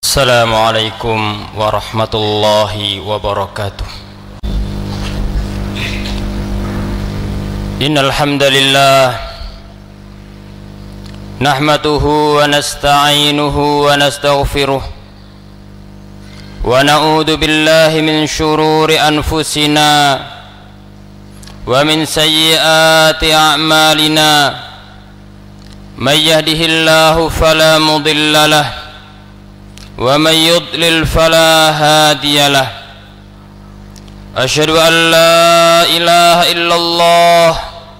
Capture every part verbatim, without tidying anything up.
Assalamualaikum warahmatullahi wabarakatuh. Innal hamdalillah nahmaduhu wa nasta'inuhu wa nastaghfiruh wa na'udzu billahi min shururi anfusina wa min sayyiati a'malina. May yahdihillahu fala mudilla lahu wa may yudlil fala hadiya lahu. Asyhadu an la ilaha illallah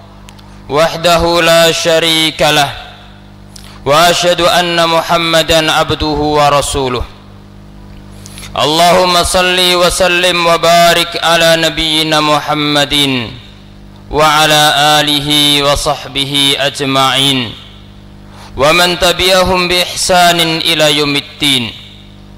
wahdahu la syarika lah wa asyhadu anna Muhammadan abduhu wa rasuluh. Allahumma salli wa sallim wa barik ala nabiyyina Muhammadin wa ala alihi wa sahbihi ajma'in wa man tabi'ahum bi ihsanin ila yaumiddin.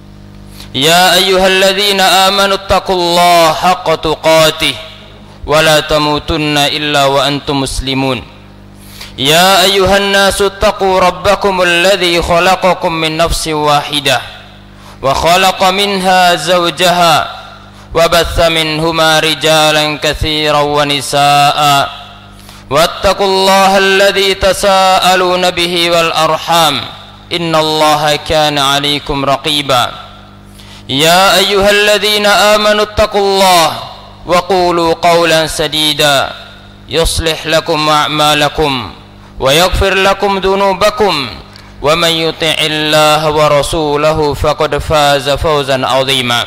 Ya ayyuhalladzina amanu taqullaha haqqa tuqatih wa la tamutunna illa wa antum muslimun. Ya ayyuhan nasu taqu rabbakumul ladzi khalaqakum min nafsin wahidah wa khalaqa minha zawjaha wa batha minhuma rijalan katsiran wa nisaa'a wattaqullaha alladzi tasaaluna bihi wal arham innallaha kana 'alaikum raqiba. Ya ayyuhalladzina amanu taqullaha wa qulu qawlan sadida yuslih lakum a'malakum wa yaghfir lakum dhunubakum wa man yuti'illaha wa rasulahu faqad faza fawzan 'azima.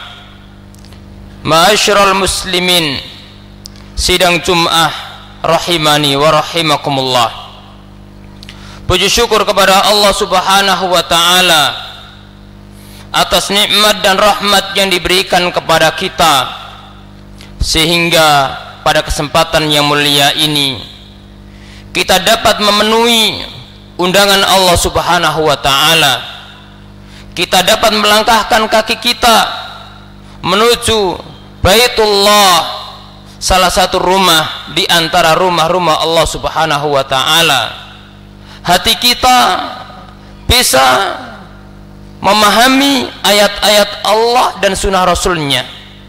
Ma'asyiral muslimin, sidang Jumat rahimani wa rahimakumullah. Puji syukur kepada Allah Subhanahu wa taala atas nikmat dan rahmat yang diberikan kepada kita, sehingga pada kesempatan yang mulia ini kita dapat memenuhi undangan Allah Subhanahu wa taala. Kita dapat melangkahkan kaki kita menuju Baitullah, salah satu rumah di antara rumah-rumah Allah Subhanahu wa taala. Hati kita bisa memahami ayat-ayat Allah dan sunnah Rasulnya.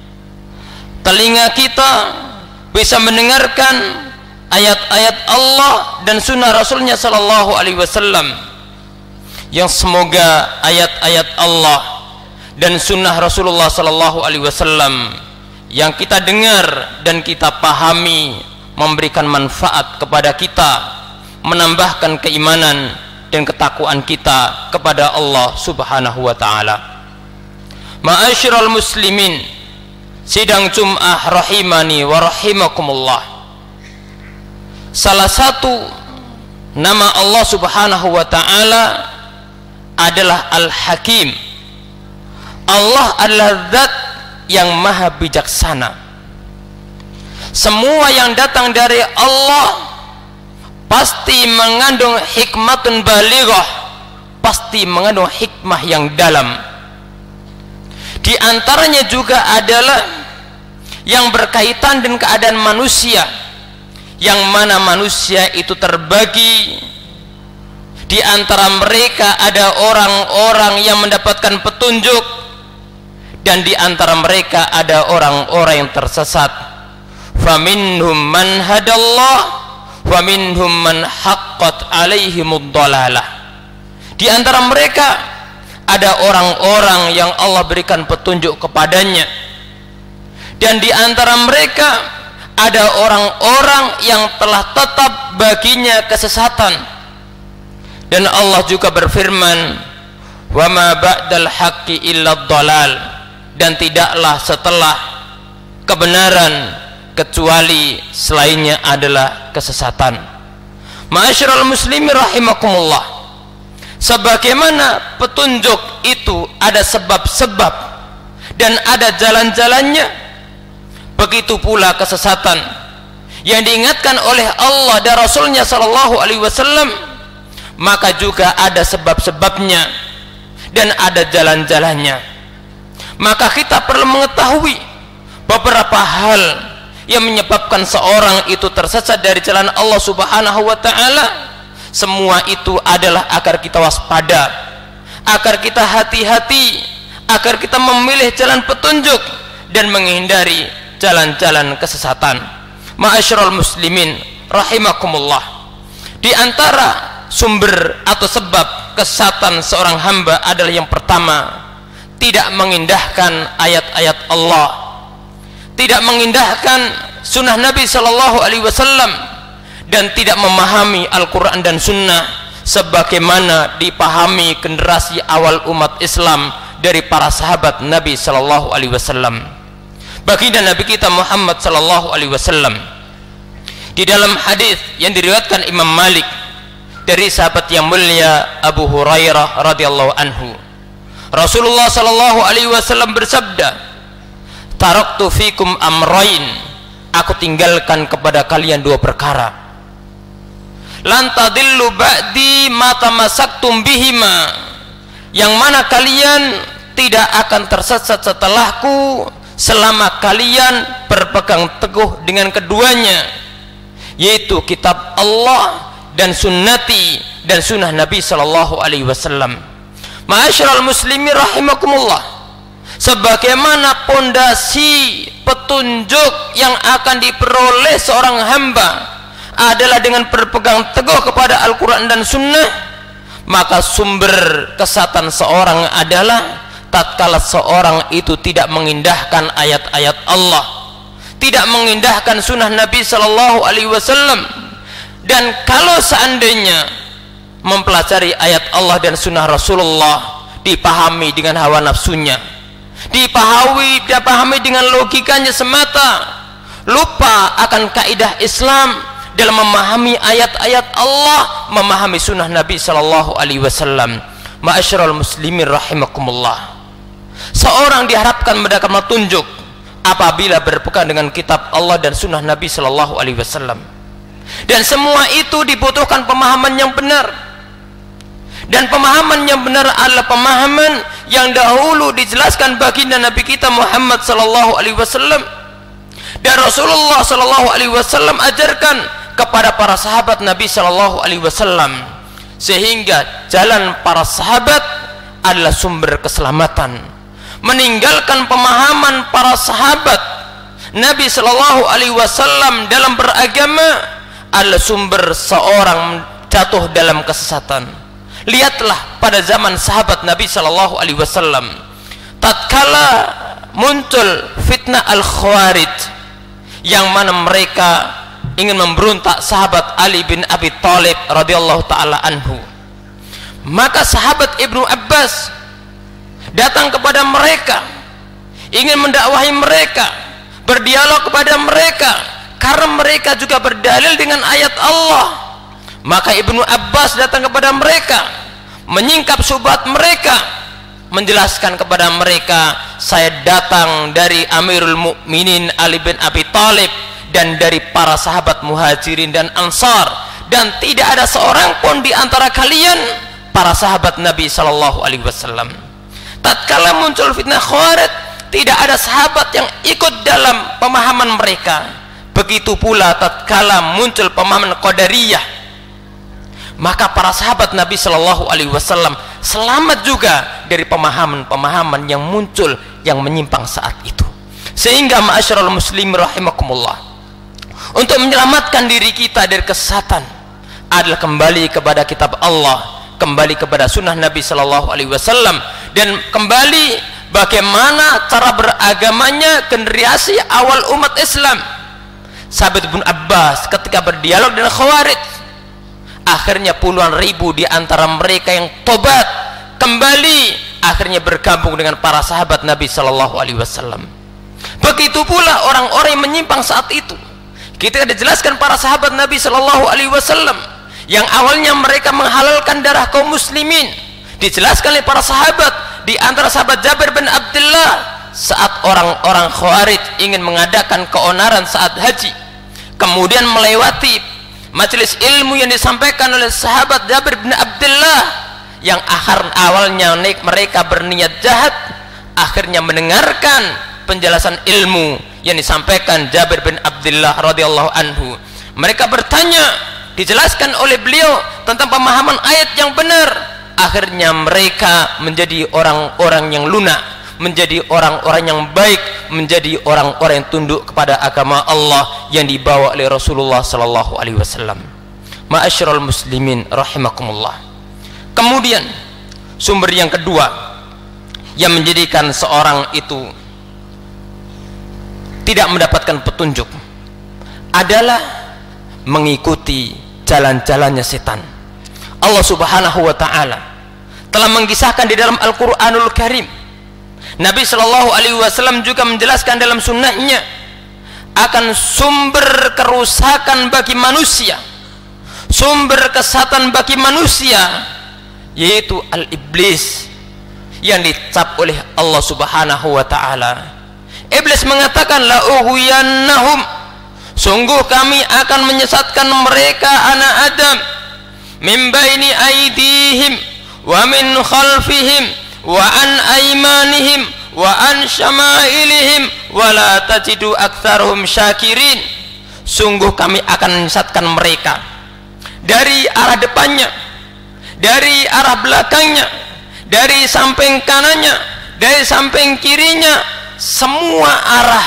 Telinga kita bisa mendengarkan ayat-ayat Allah dan sunnah Rasulnya sallallahu alaihi wasallam, yang semoga ayat-ayat Allah dan sunnah Rasulullah sallallahu alaihi wasallam yang kita dengar dan kita pahami memberikan manfaat kepada kita, menambahkan keimanan dan ketakwaan kita kepada Allah Subhanahu wa taala. Ma'asyiral muslimin, sidang Jumat rahimani wa rahimakumullah. Salah satu nama Allah Subhanahu wa taala adalah Al-Hakim. Allah adalah zat yang maha bijaksana. Semua yang datang dari Allah pasti mengandung hikmatun balighah, pasti mengandung hikmah yang dalam. Di antaranya juga adalah yang berkaitan dengan keadaan manusia, yang mana manusia itu terbagi. Di antara mereka ada orang-orang yang mendapatkan petunjuk, dan di antara mereka ada orang-orang yang tersesat. Faminhum man hadallah wa minhum man haqqat alaihimud dhalalah. Di antara mereka ada orang-orang yang Allah berikan petunjuk kepadanya, dan di antara mereka ada orang-orang yang telah tetap baginya kesesatan. Dan Allah juga berfirman, wa ma ba'dal haqqi illa dhalal, dan tidaklah setelah kebenaran kecuali selainnya adalah kesesatan. Ma'asyiral muslimin rahimakumullah, sebagaimana petunjuk itu ada sebab-sebab dan ada jalan-jalannya, begitu pula kesesatan yang diingatkan oleh Allah dan Rasulnya sallallahu alaihi wasallam, maka juga ada sebab-sebabnya dan ada jalan-jalannya. Maka kita perlu mengetahui beberapa hal yang menyebabkan seorang itu tersesat dari jalan Allah Subhanahu wa taala. Semua itu adalah agar kita waspada, agar kita hati-hati, agar kita memilih jalan petunjuk dan menghindari jalan-jalan kesesatan. Ma'asyiral muslimin rahimakumullah, di antara sumber atau sebab kesesatan seorang hamba adalah yang pertama, tidak mengindahkan ayat-ayat Allah, tidak mengindahkan sunnah Nabi Shallallahu Alaihi Wasallam, dan tidak memahami Al-Quran dan Sunnah sebagaimana dipahami generasi awal umat Islam dari para sahabat Nabi Shallallahu Alaihi Wasallam. Baginda Nabi kita Muhammad Shallallahu Alaihi Wasallam di dalam hadis yang diriwayatkan Imam Malik dari sahabat yang mulia Abu Hurairah radhiyallahu anhu, Rasulullah Shallallahu Alaihi Wasallam bersabda, taraktu fikum amrain, aku tinggalkan kepada kalian dua perkara, lan tadillu ba'di ma tamassaktum bihima, yang mana kalian tidak akan tersesat setelahku selama kalian berpegang teguh dengan keduanya, yaitu kitab Allah dan sunnati dan sunnah Nabi Shallallahu Alaihi Wasallam. Ma'asyiral muslimin rahimakumullah, sebagaimana pondasi petunjuk yang akan diperoleh seorang hamba adalah dengan berpegang teguh kepada Al-Quran dan Sunnah, maka sumber kesesatan seorang adalah tatkala seorang itu tidak mengindahkan ayat-ayat Allah, tidak mengindahkan sunnah Nabi Shallallahu Alaihi Wasallam. Dan kalau seandainya mempelajari ayat Allah dan sunnah Rasulullah dipahami dengan hawa nafsunya, dipahami, dipahami dengan logikanya semata, lupa akan kaidah Islam dalam memahami ayat-ayat Allah, memahami sunnah Nabi Shallallahu Alaihi Wasallam. Ma'asyiral muslimin rahimakumullah, seorang diharapkan mendapatkan petunjuk apabila berpegang dengan kitab Allah dan sunnah Nabi Shallallahu Alaihi Wasallam, dan semua itu dibutuhkan pemahaman yang benar, dan pemahaman yang benar adalah pemahaman yang dahulu dijelaskan baginda Nabi kita Muhammad Shallallahu Alaihi Wasallam, dan Rasulullah Shallallahu Alaihi Wasallam ajarkan kepada para sahabat Nabi Shallallahu Alaihi Wasallam, sehingga jalan para sahabat adalah sumber keselamatan. Meninggalkan pemahaman para sahabat Nabi Shallallahu Alaihi Wasallam dalam beragama adalah sumber seorang jatuh dalam kesesatan. Lihatlah pada zaman sahabat Nabi Shallallahu Alaihi Wasallam, tatkala muncul fitnah al-Khawarij, yang mana mereka ingin memberontak sahabat Ali bin Abi Thalib radhiyallahu taala anhu, maka sahabat Ibnu Abbas datang kepada mereka, ingin mendakwahi mereka, berdialog kepada mereka, karena mereka juga berdalil dengan ayat Allah. Maka Ibnu Abbas datang kepada mereka, menyingkap syubhat mereka, menjelaskan kepada mereka, saya datang dari Amirul Mukminin Ali bin Abi Thalib dan dari para sahabat Muhajirin dan Ansar, dan tidak ada seorang pun di antara kalian para sahabat Nabi Shallallahu Alaihi Wasallam. Tatkala muncul fitnah Khawarij, tidak ada sahabat yang ikut dalam pemahaman mereka. Begitu pula tatkala muncul pemahaman Qadariyah, maka para sahabat Nabi Shallallahu Alaihi Wasallam selamat juga dari pemahaman-pemahaman yang muncul yang menyimpang saat itu. Sehingga ma'asyiral muslimin rahimakumullah, untuk menyelamatkan diri kita dari kesesatan adalah kembali kepada kitab Allah, kembali kepada sunnah Nabi Shallallahu Alaihi Wasallam, dan kembali bagaimana cara beragamanya generasi awal umat Islam. Sahabat Ibnu Abbas ketika berdialog dengan Khawarij, akhirnya puluhan ribu di antara mereka yang tobat kembali, akhirnya bergabung dengan para sahabat Nabi Shallallahu Alaihi Wasallam. Begitu pula orang-orang yang menyimpang saat itu. Kita dijelaskan para sahabat Nabi Shallallahu Alaihi Wasallam yang awalnya mereka menghalalkan darah kaum muslimin, dijelaskan oleh para sahabat, di antara sahabat Jabir bin Abdullah, saat orang-orang Khawarij ingin mengadakan keonaran saat haji, kemudian melewati majelis ilmu yang disampaikan oleh sahabat Jabir bin Abdullah, yang akhir awalnya mereka berniat jahat, akhirnya mendengarkan penjelasan ilmu yang disampaikan Jabir bin Abdullah radhiyallahu anhu. Mereka bertanya, dijelaskan oleh beliau tentang pemahaman ayat yang benar, akhirnya mereka menjadi orang-orang yang lunak, menjadi orang-orang yang baik, menjadi orang-orang yang tunduk kepada agama Allah yang dibawa oleh Rasulullah sallallahu alaihi wasallam. Ma'asyiral muslimin rahimakumullah. Kemudian sumber yang kedua yang menjadikan seorang itu tidak mendapatkan petunjuk adalah mengikuti jalan-jalannya setan. Allah Subhanahu wa taala telah mengisahkan di dalam Al-Qur'anul Karim. Nabi Shallallahu alaihi wasallam juga menjelaskan dalam sunnahnya akan sumber kerusakan bagi manusia, sumber kesesatan bagi manusia, yaitu al-iblis yang dicap oleh Allah Subhanahu wa taala. Iblis mengatakan, la ughwiyannahum, sungguh kami akan menyesatkan mereka anak Adam, min baini aydihim wa min khalfihim wa an aymanihim wa an syama'ilihim wa la tajidu aktsaruhum syakirin. Sungguh kami akan menyesatkan mereka dari arah depannya, dari arah belakangnya, dari samping kanannya, dari samping kirinya, semua arah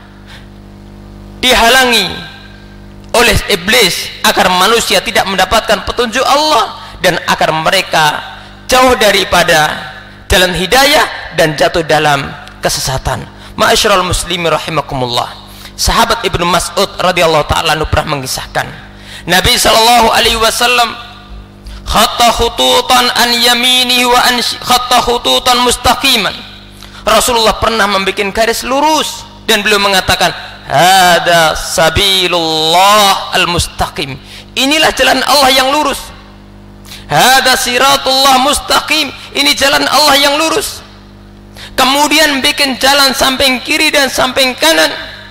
dihalangi oleh iblis agar manusia tidak mendapatkan petunjuk Allah dan agar mereka jauh daripada jalan hidayah dan jatuh dalam kesesatan. Ma'asyiral muslimin rahimakumullah. Sahabat Ibnu Mas'ud radhiyallahu ta'ala anhu pernah mengisahkan, Nabi sallallahu alaihi wasallam khatta khututan an yaminihi wa an khatta khututan mustaqiman. Rasulullah pernah membuat garis lurus dan beliau mengatakan, hada sabilullah al-mustaqim. Inilah jalan Allah yang lurus. Hada siratullah mustaqim, ini jalan Allah yang lurus. Kemudian bikin jalan samping kiri dan samping kanan.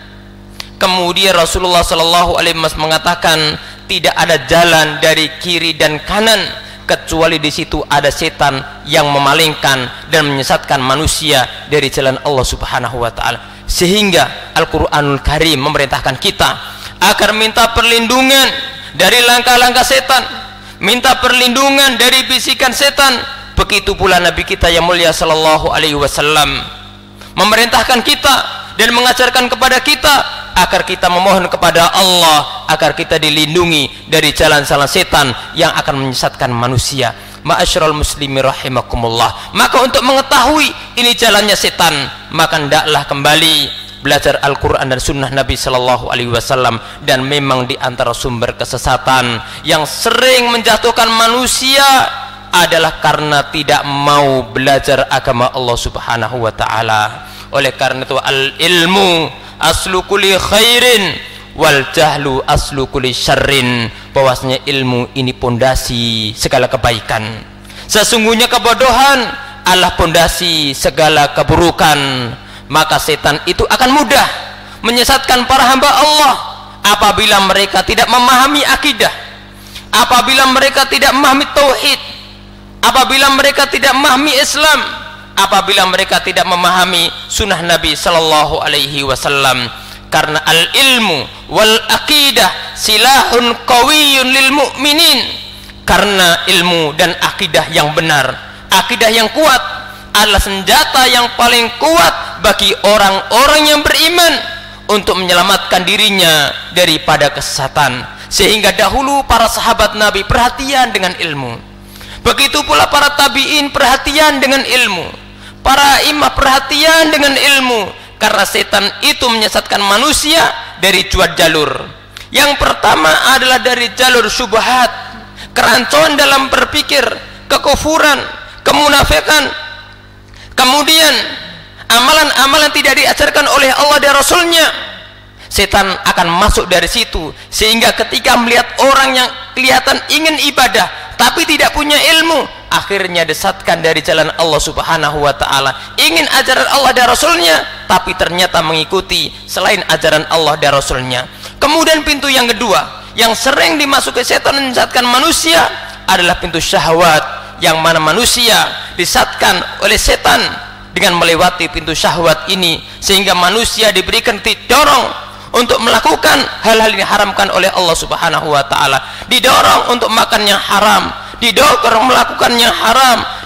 Kemudian Rasulullah sallallahu alaihi wasallam mengatakan, tidak ada jalan dari kiri dan kanan kecuali di situ ada setan yang memalingkan dan menyesatkan manusia dari jalan Allah Subhanahu wa taala. Sehingga Al-Qur'anul Karim memerintahkan kita agar minta perlindungan dari langkah-langkah setan, minta perlindungan dari bisikan setan. Begitu pula Nabi kita yang mulia sallallahu alaihi wasallam memerintahkan kita dan mengajarkan kepada kita agar kita memohon kepada Allah agar kita dilindungi dari jalan-jalan setan yang akan menyesatkan manusia. Ma'asyiral muslimin rahimakumullah. Maka untuk mengetahui ini jalannya setan, maka hendaklah kembali belajar Al-Quran dan Sunnah Nabi Sallallahu Alaihi Wasallam. Dan memang di antara sumber kesesatan yang sering menjatuhkan manusia adalah karena tidak mau belajar agama Allah Subhanahu Wa Taala. Oleh karena itu, al ilmu aslu kulli khairin wal jahlu aslu kulli syarrin. Bahwasanya ilmu ini pondasi segala kebaikan, sesungguhnya kebodohan adalah pondasi segala keburukan. Maka setan itu akan mudah menyesatkan para hamba Allah apabila mereka tidak memahami akidah, apabila mereka tidak memahami tauhid, apabila mereka tidak memahami Islam, apabila mereka tidak memahami sunnah Nabi Sallallahu Alaihi Wasallam. Karena al ilmu wal aqidah silahun qawiyyun lil mu'minin. Karena ilmu dan akidah yang benar, akidah yang kuat adalah senjata yang paling kuat bagi orang-orang yang beriman untuk menyelamatkan dirinya daripada kesesatan. Sehingga dahulu para sahabat Nabi perhatian dengan ilmu, begitu pula para tabi'in perhatian dengan ilmu, para imam perhatian dengan ilmu. Karena setan itu menyesatkan manusia dari dua jalur. Yang pertama adalah dari jalur syubhat, kerancuan dalam berpikir, kekufuran, kemunafikan. Kemudian amalan-amalan tidak diajarkan oleh Allah dan Rasulnya, setan akan masuk dari situ. Sehingga ketika melihat orang yang kelihatan ingin ibadah tapi tidak punya ilmu, akhirnya disesatkan dari jalan Allah Subhanahu wa taala. Ingin ajaran Allah dan Rasulnya tapi ternyata mengikuti selain ajaran Allah dan Rasulnya. Kemudian pintu yang kedua yang sering dimasuki setan dan menyesatkan manusia adalah pintu syahwat, yang mana manusia disesatkan oleh setan dengan melewati pintu syahwat ini, sehingga manusia diberikan didorong untuk melakukan hal-hal yang diharamkan oleh Allah Subhanahu wa taala, didorong untuk makan yang haram, didorong melakukan yang haram,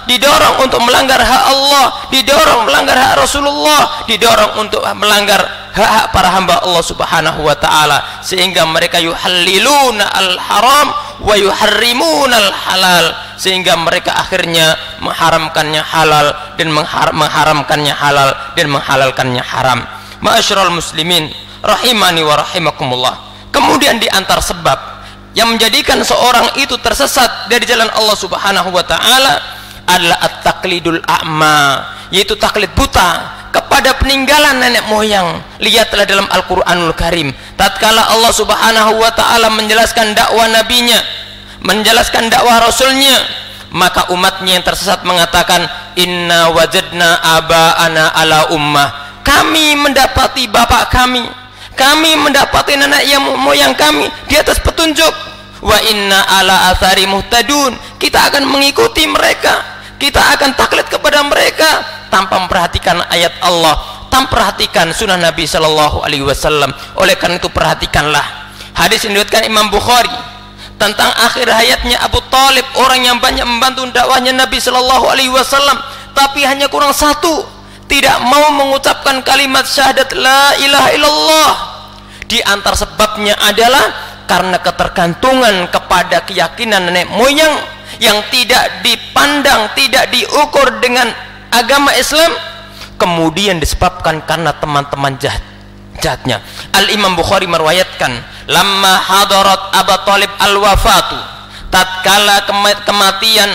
didorong untuk melanggar hak Allah, didorong melanggar hak Rasulullah, didorong untuk melanggar hak-hak para hamba Allah Subhanahu wa taala, sehingga mereka yuhalliluna al-haram wa yuharrimuna al-halal, sehingga mereka akhirnya mengharamkannya halal dan mengharamkannya halal dan menghalalkannya haram. Ma'asyiral muslimin rahimani wa rahimakumullah. Kemudian di antar sebab yang menjadikan seorang itu tersesat dari jalan Allah Subhanahu wa taala adalah at-taqlidul a'ma, yaitu taklid buta kepada peninggalan nenek moyang. Lihatlah dalam Al-Qur'anul Karim, tatkala Allah Subhanahu wa taala menjelaskan dakwah nabinya, menjelaskan dakwah rasulnya, maka umatnya yang tersesat mengatakan, inna wajadna aba'ana ala ummah, kami mendapati bapak kami, kami mendapati nenek moyang kami di atas petunjuk. Wa inna ala athari muhtadun, kita akan mengikuti mereka, kita akan taklid kepada mereka tanpa memperhatikan ayat Allah, tanpa memperhatikan sunnah Nabi Shallallahu Alaihi Wasallam. Oleh karena itu perhatikanlah hadis yang diriwayatkan Imam Bukhari tentang akhir hayatnya Abu Talib, orang yang banyak membantu dakwahnya Nabi Shallallahu Alaihi Wasallam, tapi hanya kurang satu, tidak mau mengucapkan kalimat syahadat la ilaha illallah. Di antar sebabnya adalah karena ketergantungan kepada keyakinan nenek moyang yang tidak dipandang, tidak diukur dengan agama Islam, kemudian disebabkan karena teman-teman jahat jahatnya. Al-Imam Bukhari meriwayatkan, lamma hadarat Abu Talib al-wafatu, tatkala kematian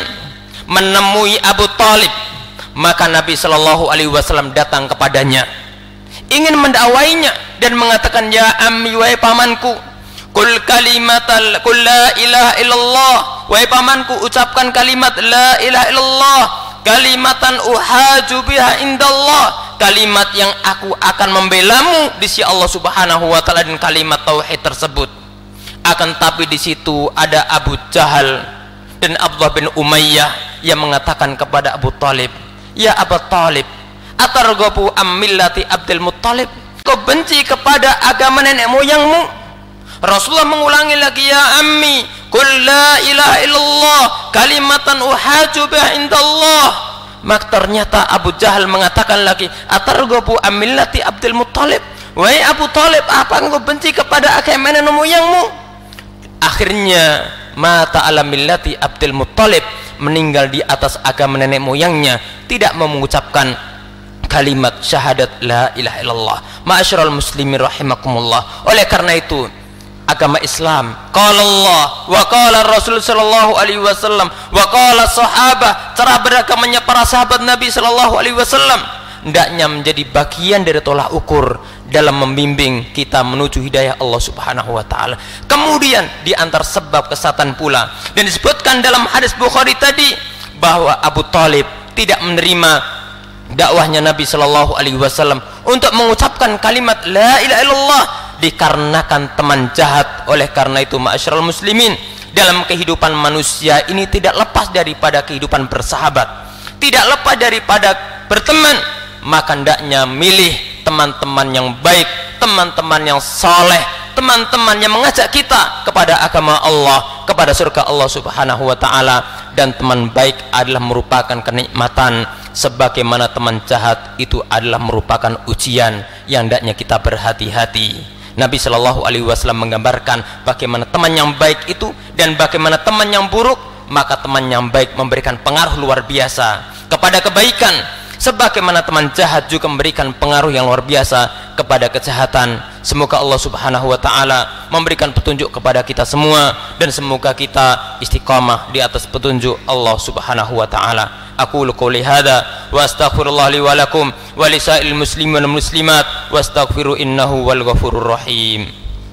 menemui Abu Talib, maka Nabi Shallallahu Alaihi Wasallam datang kepadanya, ingin mendakwainya dan mengatakan, ya ammi, wahai pamanku, kul kalimatal kul la ilaha illallah, wahai pamanku, ucapkan kalimat la ilaha illallah, kalimatan uhaju biha indallah, kalimat yang aku akan membelamu di sisi Allah Subhanahu wa taala, dan kalimat tauhid tersebut. Akan tapi di situ ada Abu Jahal dan Abdullah bin Umayyah yang mengatakan kepada Abu Talib, ya Abu Talib, atarghabu am millati Abdul Muttalib, kau benci kepada agama nenek moyangmu? Rasulullah mengulangi lagi, ya ammi, qul la ilaha illallah, kalimatan uhaju biha indallah. Maka ternyata Abu Jahal mengatakan lagi, atarghabu am millati Abdul Muttalib, wahai Abu Talib, apa engkau benci kepada agama nenek moyangmu? Akhirnya mata ala millati Abdul Muttalib, meninggal di atas agama nenek moyangnya, tidak mau mengucapkan kalimat syahadat la ilaha illallah. Ma'asyiral muslimin rahimakumullah. Oleh karena itu agama Islam, qala Allah wa qala Rasul sallallahu alaihi wasallam wa qala sahabah, cara beragamanya para sahabat Nabi sallallahu alaihi wasallam, hendaknya menjadi bagian dari tolak ukur dalam membimbing kita menuju hidayah Allah Subhanahu wa taala. Kemudian di antar sebab kesesatan pula, dan disebutkan dalam hadis Bukhari tadi bahwa Abu Talib tidak menerima dakwahnya Nabi sallallahu alaihi wasallam untuk mengucapkan kalimat la ilaha illallah dikarenakan teman jahat. Oleh karena itu ma'asyiral muslimin, dalam kehidupan manusia ini tidak lepas daripada kehidupan bersahabat, tidak lepas daripada berteman. Maka hendaknya milih teman-teman yang baik, teman-teman yang saleh, teman-teman yang mengajak kita kepada agama Allah, kepada surga Allah Subhanahu wa taala. Dan teman baik adalah merupakan kenikmatan, sebagaimana teman jahat itu adalah merupakan ujian yang hendaknya kita berhati-hati. Nabi Shallallahu Alaihi Wasallam menggambarkan bagaimana teman yang baik itu dan bagaimana teman yang buruk. Maka teman yang baik memberikan pengaruh luar biasa kepada kebaikan, sebagaimana teman jahat juga memberikan pengaruh yang luar biasa kepada kejahatan. Semoga Allah Subhanahu wa taala memberikan petunjuk kepada kita semua, dan semoga kita istiqamah di atas petunjuk Allah Subhanahu wa taala. Aqulu qouli hadza wa astaghfirullah li wa lakum wa lisairil muslimin wal muslimat wastaghfiru innahu wal ghafurur rahim.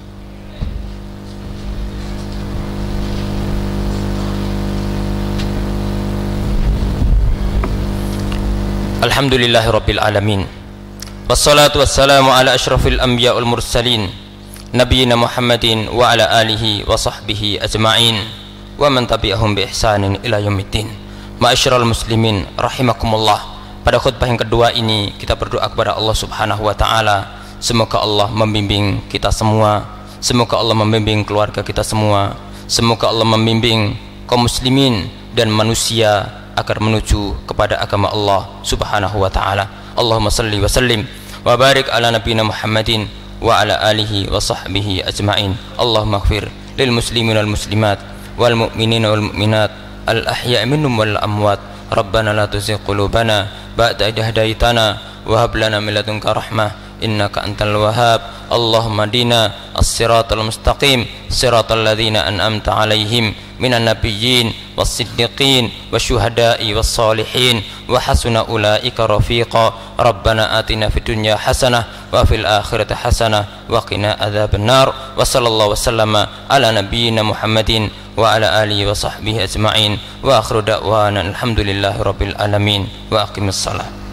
Alhamdulillahirabbil alamin, wassalatu wassalamu ala asyrafil anbiya wal mursalin, nabiyina Muhammadin wa ala alihi wa sahbihi ajma'in wa man tabi'ahum bi ihsanin ila yaumiddin. Ma'asyiral muslimin rahimakumullah. Pada khutbah yang kedua ini kita berdoa kepada Allah Subhanahu wa taala, semoga Allah membimbing kita semua, semoga Allah membimbing keluarga kita semua, semoga Allah membimbing kaum muslimin dan manusia agar menuju kepada agama Allah Subhanahu wa taala. Allahumma salli wa sallim wa barik ala nabiyyina Muhammadin wa ala alihi wa sahbihi ajma'in. Allahumma ighfir lil muslimin wal muslimat wal mu'minin wal mu'minat al ahya' minhum wal amwat. Rabbana la tuzigh qulubana ba'da idh hadaytana wa hab lana min ladunka rahmah innaka antal wahhab. Allahumma dina as-siratal mustaqim siratal ladzina an'amta 'alaihim minan nabiyyin was-siddiqin wasyuhada'i was-solihin wa hasuna ulaika rafiqa. Rabbana atina fid dunya hasanah wa fil akhirati hasanah wa qina adzabannar. Wa sallallahu wasallama ala nabiyyina Muhammadin wa ala alihi wa sahbihi ajma'in wa akhiru da'wana alhamdulillahi rabbil alamin wa aqimis salat.